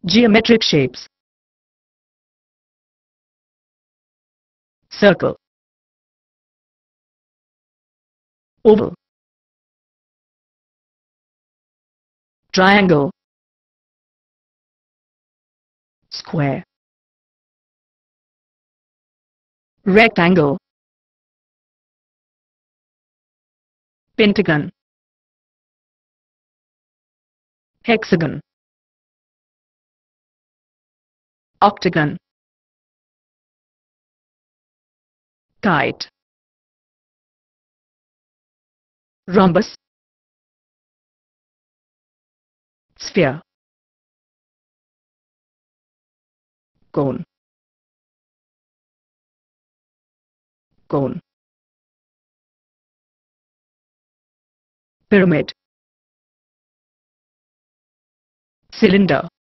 Geometric shapes. Circle. Oval. Triangle. Square. Rectangle. Pentagon. Hexagon. Octagon. Kite. Rhombus. Sphere. Cone. Cone. Pyramid. Cylinder.